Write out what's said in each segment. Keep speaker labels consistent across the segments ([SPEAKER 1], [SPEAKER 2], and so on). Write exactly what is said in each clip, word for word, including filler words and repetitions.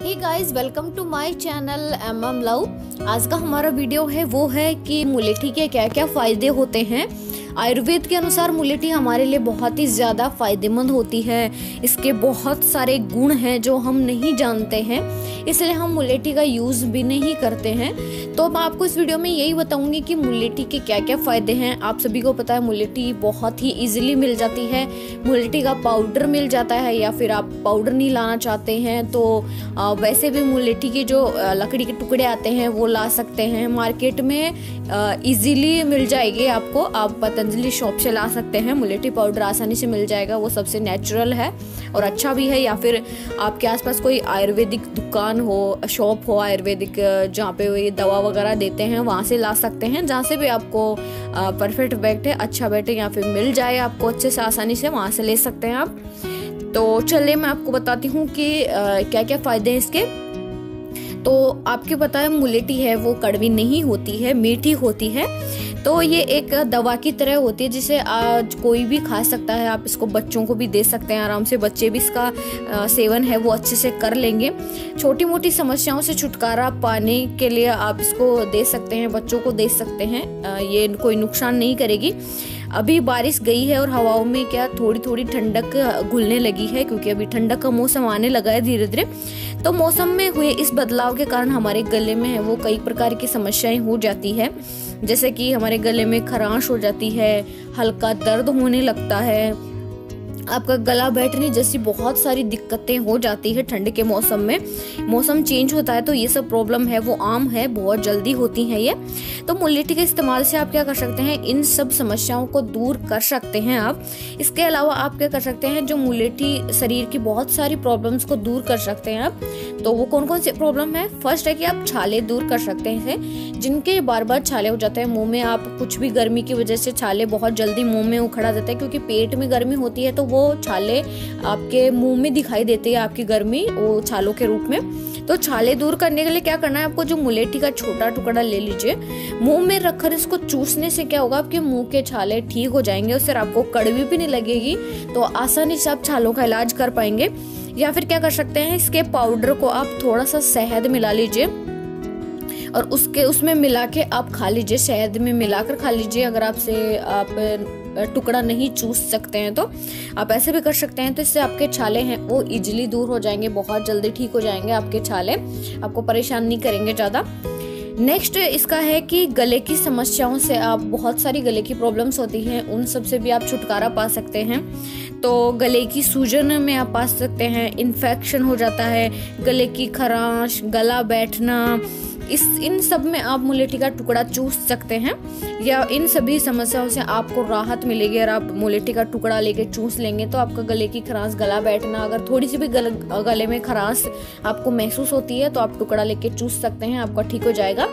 [SPEAKER 1] Hey guys, welcome to my channel M M love. आज का हमारा वीडियो है वो है कि मुलेठी के क्या क्या फ़ायदे होते हैं। आयुर्वेद के अनुसार मुलेठी हमारे लिए बहुत ही ज़्यादा फ़ायदेमंद होती है। इसके बहुत सारे गुण हैं जो हम नहीं जानते हैं, इसलिए हम मुलेठी का यूज़ भी नहीं करते हैं। तो मैं आपको इस वीडियो में यही बताऊंगी कि मुलेठी के क्या क्या फ़ायदे हैं। आप सभी को पता है मुलेठी बहुत ही इजीली मिल जाती है। मुलेठी का पाउडर मिल जाता है, या फिर आप पाउडर नहीं लाना चाहते हैं तो वैसे भी मुलेठी के जो लकड़ी के टुकड़े आते हैं वो ला सकते हैं। मार्केट में इजीली मिल जाएगी आपको, आप पतंजलि शॉप से ला सकते हैं। मुलेठी पाउडर आसानी से मिल जाएगा, वो सबसे नेचुरल है और अच्छा भी है। या फिर आपके आसपास कोई आयुर्वेदिक दुकान हो, शॉप हो आयुर्वेदिक जहाँ पे ये दवा वगैरह देते हैं, वहाँ से ला सकते हैं। जहाँ से भी आपको परफेक्ट बैठे, अच्छा बैठे, या फिर मिल जाए आपको अच्छे से आसानी से, वहाँ से ले सकते हैं आप। तो चलिए मैं आपको बताती हूँ कि क्या क्या फ़ायदे हैं इसके। तो आपके पता है मुलेठी है वो कड़वी नहीं होती है, मीठी होती है। तो ये एक दवा की तरह होती है जिसे आज कोई भी खा सकता है। आप इसको बच्चों को भी दे सकते हैं आराम से, बच्चे भी इसका सेवन है वो अच्छे से कर लेंगे। छोटी मोटी समस्याओं से छुटकारा पाने के लिए आप इसको दे सकते हैं, बच्चों को दे सकते हैं। ये कोई नुकसान नहीं करेगी। अभी बारिश गई है और हवाओं में क्या थोड़ी थोड़ी ठंडक घुलने लगी है, क्योंकि अभी ठंडक का मौसम आने लगा है धीरे धीरे। तो मौसम में हुए इस बदलाव के कारण हमारे गले में है वो कई प्रकार की समस्याएं हो जाती है, जैसे कि हमारे गले में खराश हो जाती है, हल्का दर्द होने लगता है, आपका गला बैठने जैसी बहुत सारी दिक्कतें हो जाती है। ठंड के मौसम में मौसम चेंज होता है तो ये सब प्रॉब्लम है वो आम है, बहुत जल्दी होती है ये। तो मुलेठी के इस्तेमाल से आप क्या कर सकते हैं, इन सब समस्याओं को दूर कर सकते हैं आप। इसके अलावा आप क्या कर सकते हैं, जो मुलेठी शरीर की बहुत सारी प्रॉब्लम्स को दूर कर सकते हैं आप। तो वो कौन कौन सी प्रॉब्लम है? फर्स्ट है कि आप छाले दूर कर सकते हैं, जिनके बार बार छाले हो जाते हैं मुंह में। आप कुछ भी गर्मी की वजह से छाले बहुत जल्दी मुंह में उखड़ा देते हैं, क्योंकि पेट में गर्मी होती है तो वो छाले आपके मुंह में दिखाई देते हैं, आपकी गर्मी वो छालों के रूप में। तो छाले दूर करने के लिए क्या करना है आपको, जो मुलेठी का छोटा टुकड़ा ले लीजिए, मुंह में रखकर इसको चूसने से क्या होगा, आपके मुंह के छाले ठीक हो जाएंगे, उससे आपको कड़वी भी नहीं लगेगी। तो आसानी से आप छालों का इलाज कर पाएंगे। या फिर क्या कर सकते हैं, इसके पाउडर को आप थोड़ा सा शहद मिला लीजिए और उसके उसमें मिला के आप खा लीजिए, शहद में मिलाकर खा लीजिए। अगर आपसे आप टुकड़ा नहीं चूस सकते हैं तो आप ऐसे भी कर सकते हैं। तो इससे आपके छाले हैं वो इजीली दूर हो जाएंगे, बहुत जल्दी ठीक हो जाएंगे आपके छाले, आपको परेशान नहीं करेंगे ज़्यादा। नेक्स्ट इसका है कि गले की समस्याओं से, आप बहुत सारी गले की प्रॉब्लम्स होती हैं, उन सब से भी आप छुटकारा पा सकते हैं। तो गले की सूजन में आप पा सकते हैं, इन्फेक्शन हो जाता है, गले की खराश, गला बैठना, इस इन सब में आप मुलेठी का टुकड़ा चूस सकते हैं। या इन सभी समस्याओं से आपको राहत मिलेगी। और आप मुलेठी का टुकड़ा लेके चूस लेंगे तो आपका गले की खराश, गला बैठना, अगर थोड़ी सी भी गल, गले में खराश आपको महसूस होती है तो आप टुकड़ा लेके चूस सकते हैं, आपका ठीक हो जाएगा।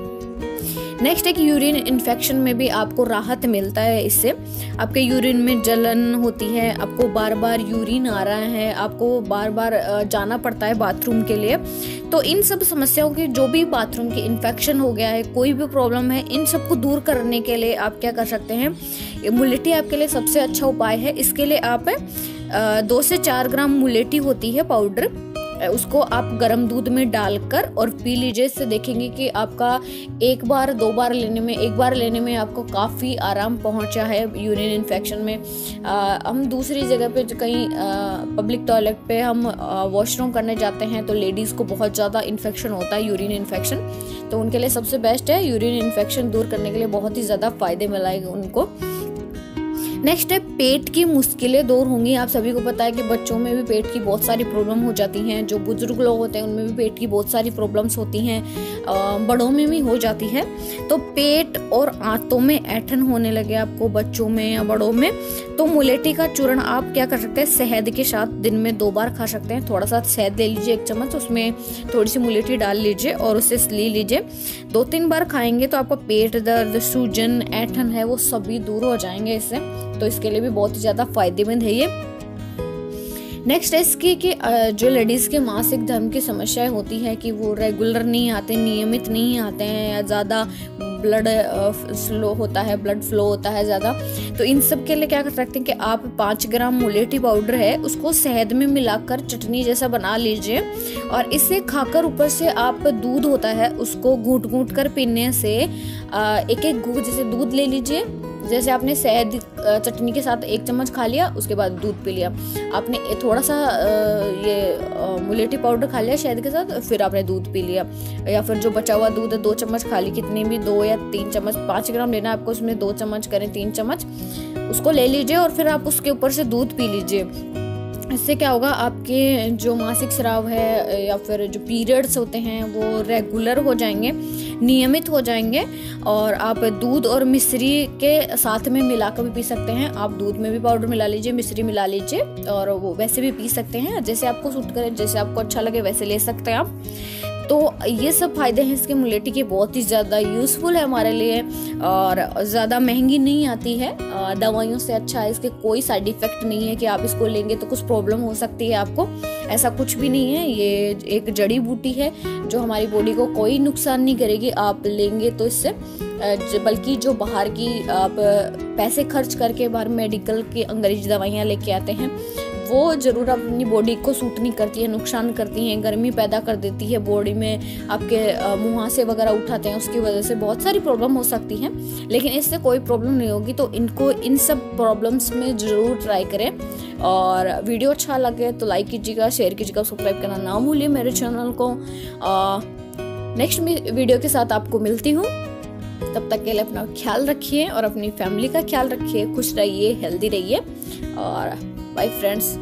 [SPEAKER 1] नेक्स्ट है कि यूरिन इन्फेक्शन में भी आपको राहत मिलता है इससे। आपके यूरिन में जलन होती है, आपको बार बार यूरिन आ रहा है, आपको बार बार जाना पड़ता है बाथरूम के लिए। तो इन सब समस्याओं की, जो भी बाथरूम की इन्फेक्शन हो गया है, कोई भी प्रॉब्लम है, इन सब को दूर करने के लिए आप क्या कर सकते हैं, मुलेठी आपके लिए सबसे अच्छा उपाय है। इसके लिए आप दो से चार ग्राम मुलेठी होती है पाउडर, उसको आप गर्म दूध में डालकर और पी लीजिए। इससे देखेंगे कि आपका एक बार दो बार लेने में, एक बार लेने में आपको काफ़ी आराम पहुंचा है यूरिन इन्फेक्शन में। आ, हम दूसरी जगह पे कहीं पब्लिक टॉयलेट पे हम वॉशरूम करने जाते हैं तो लेडीज़ को बहुत ज़्यादा इन्फेक्शन होता है, यूरिन इन्फेक्शन। तो उनके लिए सबसे बेस्ट है, यूरिन इन्फेक्शन दूर करने के लिए बहुत ही ज़्यादा फायदे मिलाएंगे उनको। नेक्स्ट है पेट की मुश्किलें दूर होंगी। आप सभी को पता है कि बच्चों में भी पेट की बहुत सारी प्रॉब्लम हो जाती हैं, जो बुजुर्ग लोग होते हैं उनमें भी पेट की बहुत सारी प्रॉब्लम्स होती हैं, बड़ों में भी हो जाती है। तो पेट और आंतों में ऐंठन होने लगे आपको, बच्चों में या बड़ों में, तो मुलेठी का चूर्ण आप क्या कर सकते हैं, शहद के साथ दिन में दो बार खा सकते हैं। थोड़ा सा शहद ले लीजिए, एक चम्मच, उसमें थोड़ी सी मुलेठी डाल लीजिए और उसे ले लीजिए। दो तीन बार खाएंगे तो आपका पेट दर्द, सूजन, ऐंठन है वो सभी दूर हो जाएंगे इससे। तो इसके लिए भी बहुत ही ज़्यादा फायदेमंद है ये। नेक्स्ट है इसकी कि जो लेडीज़ के मासिक धर्म की समस्याएं होती है कि वो रेगुलर नहीं आते, नियमित नहीं आते हैं, या ज़्यादा ब्लड स्लो होता है, ब्लड फ्लो होता है ज़्यादा। तो इन सब के लिए क्या कर सकते हैं कि आप पाँच ग्राम मुलेठी पाउडर है उसको शहद में मिलाकर चटनी जैसा बना लीजिए और इसे खाकर ऊपर से आप दूध होता है उसको घूट घूट कर पीने से एक एक घूट जैसे दूध ले लीजिए। जैसे आपने शहद चटनी के साथ एक चम्मच खा लिया, उसके बाद दूध पी लिया। आपने थोड़ा सा ये मुलेठी पाउडर खा लिया शहद के साथ, फिर आपने दूध पी लिया। या फिर जो बचा हुआ दूध है दो चम्मच खा ली, कितनी भी दो या तीन चम्मच, पाँच ग्राम लेना आपको, उसमें दो चम्मच करें तीन चम्मच उसको ले लीजिए और फिर आप उसके ऊपर से दूध पी लीजिए। इससे क्या होगा, आपके जो मासिक स्राव है या फिर जो पीरियड्स होते हैं वो रेगुलर हो जाएंगे, नियमित हो जाएंगे। और आप दूध और मिश्री के साथ में मिलाकर भी पी सकते हैं। आप दूध में भी पाउडर मिला लीजिए, मिश्री मिला लीजिए और वो वैसे भी पी सकते हैं, जैसे आपको सूट करे, जैसे आपको अच्छा लगे वैसे ले सकते हैं आप। तो ये सब फायदे हैं इसके मुलेठी के, बहुत ही ज़्यादा यूज़फुल है हमारे लिए और ज़्यादा महंगी नहीं आती है, दवाइयों से अच्छा है। इसके कोई साइड इफ़ेक्ट नहीं है कि आप इसको लेंगे तो कुछ प्रॉब्लम हो सकती है आपको, ऐसा कुछ भी नहीं है। ये एक जड़ी बूटी है जो हमारी बॉडी को कोई नुकसान नहीं करेगी आप लेंगे तो इससे, बल्कि जो बाहर की आप पैसे खर्च करके बाहर मेडिकल की अंग्रेजी दवाइयाँ लेके आते हैं वो ज़रूर अपनी बॉडी को सूट नहीं करती है, नुकसान करती हैं, गर्मी पैदा कर देती है बॉडी में, आपके मुहासे वगैरह उठाते हैं, उसकी वजह से बहुत सारी प्रॉब्लम हो सकती हैं। लेकिन इससे कोई प्रॉब्लम नहीं होगी। तो इनको इन सब प्रॉब्लम्स में ज़रूर ट्राई करें और वीडियो अच्छा लगे तो लाइक कीजिएगा, शेयर कीजिएगा, सब्सक्राइब करना ना भूलिए मेरे चैनल को। नेक्स्ट वीडियो के साथ आपको मिलती हूँ, तब तक के लिए अपना ख्याल रखिए और अपनी फैमिली का ख्याल रखिए, खुश रहिए, हेल्दी रहिए और बाय फ्रेंड्स।